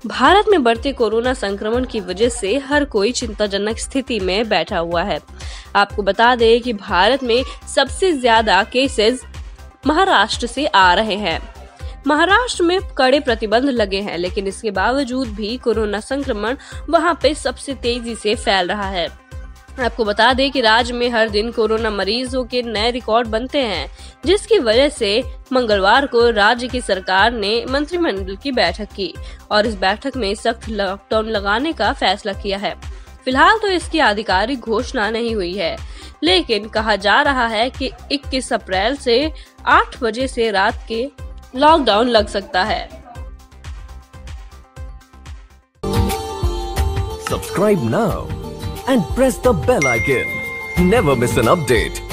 भारत में बढ़ते कोरोना संक्रमण की वजह से हर कोई चिंताजनक स्थिति में बैठा हुआ है। आपको बता दें कि भारत में सबसे ज्यादा केसेस महाराष्ट्र से आ रहे हैं। महाराष्ट्र में कड़े प्रतिबंध लगे हैं, लेकिन इसके बावजूद भी कोरोना संक्रमण वहां पे सबसे तेजी से फैल रहा है। आपको बता दें कि राज्य में हर दिन कोरोना मरीजों के नए रिकॉर्ड बनते हैं, जिसकी वजह से मंगलवार को राज्य की सरकार ने मंत्रिमंडल की बैठक की और इस बैठक में सख्त लॉकडाउन लगाने का फैसला किया है। फिलहाल तो इसकी आधिकारिक घोषणा नहीं हुई है, लेकिन कहा जा रहा है कि 21 अप्रैल से 8 बजे से रात के लॉकडाउन लग सकता है। Subscribe now and press the bell icon. Never miss an update.